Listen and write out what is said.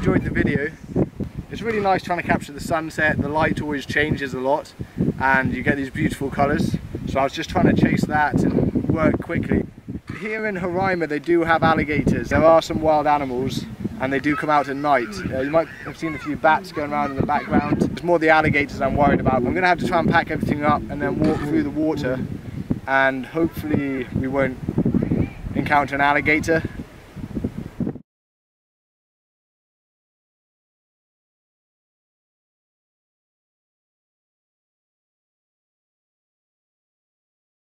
enjoyed the video. It's really nice trying to capture the sunset. The light always changes a lot and you get these beautiful colours. So I was just trying to chase that and work quickly. Here in Roraima they do have alligators. There are some wild animals and they do come out at night. You might have seen a few bats going around in the background. It's more the alligators I'm worried about. I'm going to have to try and pack everything up and then walk through the water, and hopefully we won't encounter an alligator.